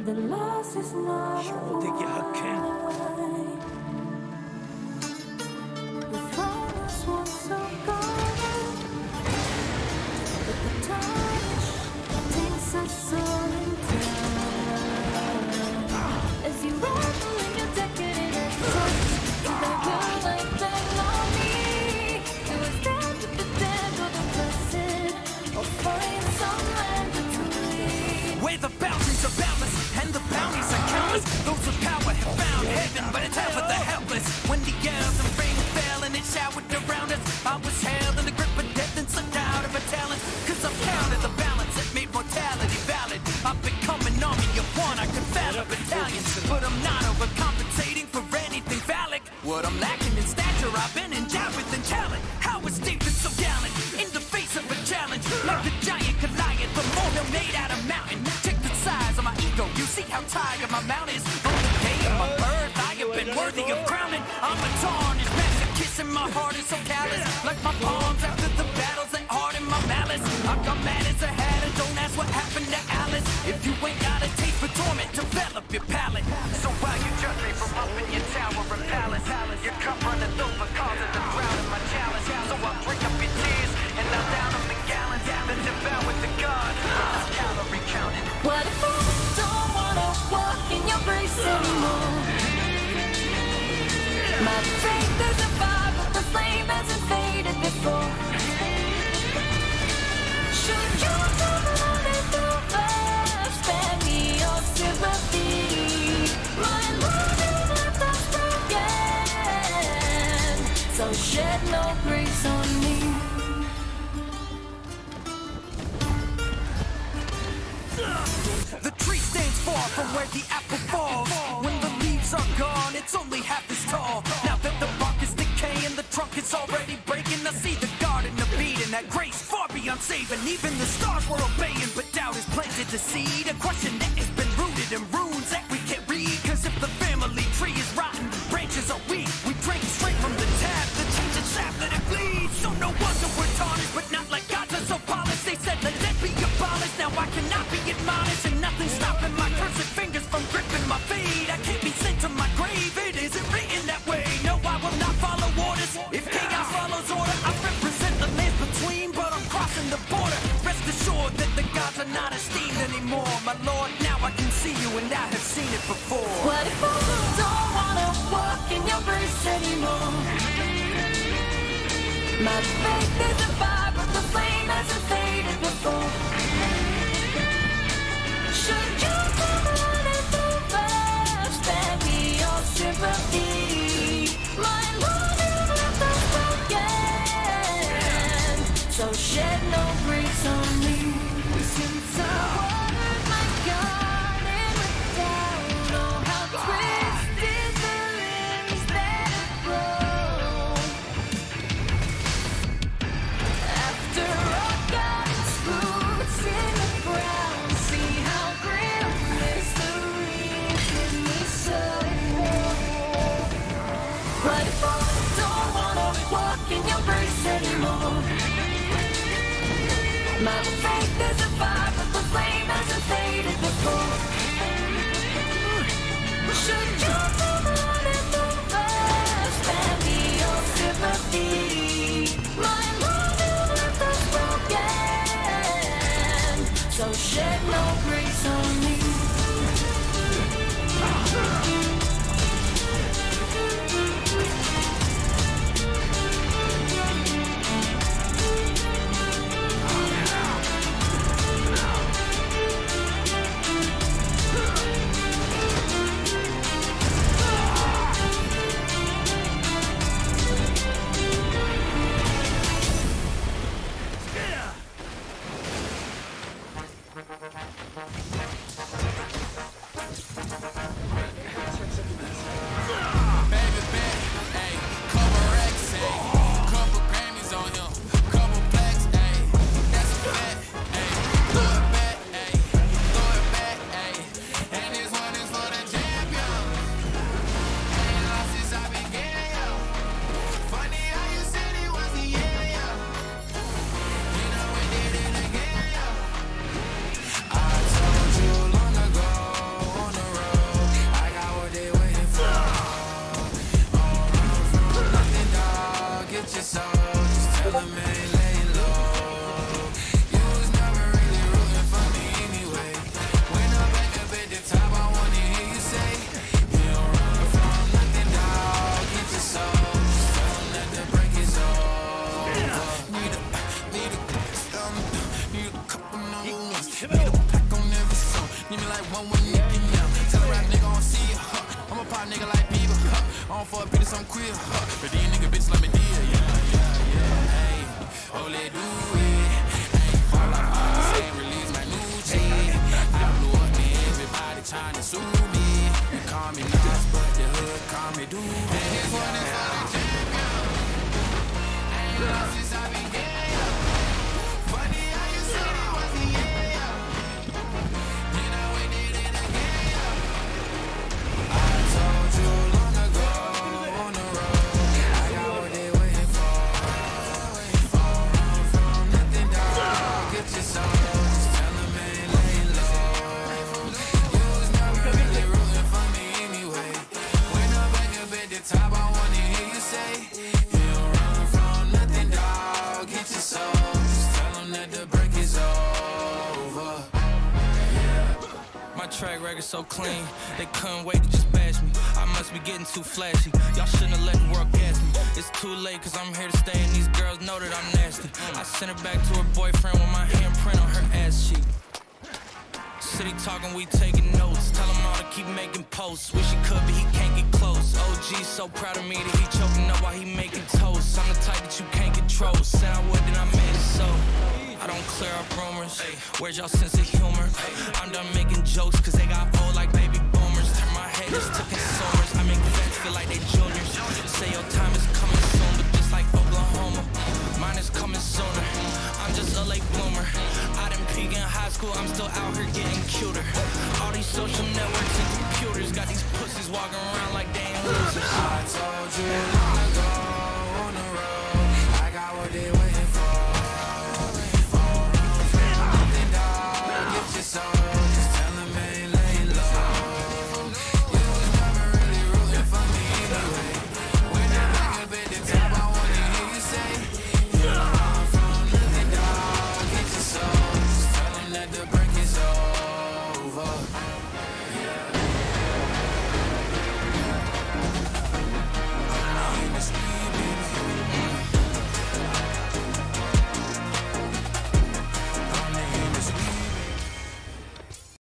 the loss is not 시원되게 the throne was once so golden, but the touch takes us soaring down. As you revel in your decadent touch, to the girl like that lonely, it was dead with the dead or the blessed, or find some land between. Where the boundaries are boundless and the bounties are countless. Those with power have found heaven, but it's hell for the helpless. When the yells and rain fell and it showered around us, I was held in the grip of death and sucked out of a talent. Cause I've counted the balance that made mortality valid. I've become an army of one, I could battle battalions, but I'm not overcompensating for anything phallic. What I'm lacking in stature, I've been endowed with in talent. How is David so gallant in the face of a challenge? Like the giant Goliath, the molehill made out of mountain. Check the size of my ego, you see how tired my mount is. On the day of my birth, I have been worthy of crowning. I'm a tarnished master, kissing my heart is so callous. Like my palms after the battles that harden my malice. I got mad as a hat and don't ask what happened to Alice. If you ain't got a taste for torment, develop your palate. So while you judge me from up in your tower and palace, your cup runneth over, causing the drown in my chalice. So I'll drink up your tears and I'll down them in gallons. Then devour with the God, calorie counting. What if I don't wanna walk in your grace anymore? My faith is a fire, but the flame hasn't faded before. Should you come running through fire, spare me your sympathy. My love is left us broken, so shed no grace on me. The tree stands far from where the apple falls. When the leaves are gone, it's only half as tall. Now that the bark is decaying, the trunk is already breaking. I see the garden of Eden, that grace far beyond saving. Even the stars were obeying, but doubt has planted the seed. A question that has been rooted in runes that we can't read. Cause if the family tree is rotten, branches are weak. We drink straight from the tap, the tainted sap that it bleeds. So no wonder we're tarnished, but not like God's are so polished. They said let that be abolished, now I cannot be admonished. And nothing's stopping my cursed fingers from gripping my feet. I can't be sent to my grave, it isn't written that way. No, I will not follow orders. If chaos follows order, I represent the land between, but I'm crossing the border. Rest assured that the gods are not esteemed anymore. My Lord, now I can see you and I have seen it before. What if I don't wanna walk in your grace anymore? My faith is a fire, but the flame hasn't faded before. Should you come running through fire, spare me your sympathy. My love is left us broken, so shed no grace on me. Since I watered my garden with doubt, oh how twisted the limbs that have grown. After all God's roots in the ground, see how grim mystery in me so. What if I don't wanna walk in your grace anymore? My faith is a fire, but the flame hasn't faded before. Should you come running through fire, spare me your sympathy. My love is left us broken, so shed no grace on me. know when you get down. Tell a rap nigga I don't see ya. I'm a pop nigga like Bieber. I don't fuck bitches, I'm queer. But these nigga bitches let me deal. Yeah. Hey, oh, let do it. Ain't fall out of the same release my new check. I blew up and everybody trying to sue me. They call me Nas, but the hood call me Doobie. And this one is for the champion. I ain't lost since I began. Funny how you said it was the yeah. Then I went in it again. I told you long ago on the road, I got what they waiting for. All run from nothing, dog. Get your soul, just tell them ain't lay low. You was never really rooting for me anyway. When I'm back up at the top, I wanna hear you say, you don't run from nothing, dog. Get your soul, just tell them that the break is over. My track record so clean, they couldn't wait to just bash me. I must be getting too flashy. Y'all shouldn't have let the world gas me. It's too late cause I'm here to stay and these girls know that I'm nasty. I sent her back to her boyfriend with my handprint on her ass cheek. City talking, we taking notes. Tell him all to keep making posts. Wish he could, but he can't get close. OG so proud of me that he choking up while he making toast. I'm the type that you can't control. Said I would, then I made it so. I don't clear up rumors. Where's y'all sense of humor? I'm done making jokes cause they got old like baby boomers. Turn my haters to consumers. I make vets feel like they juniors. Say your time is coming soon, but just like Oklahoma, mine is coming sooner. I'm just a late bloomer. I didn't peak in high school, I'm still out here getting cuter. All these social networks and computers got these pussies walking around like they ain't losers. I told you long ago.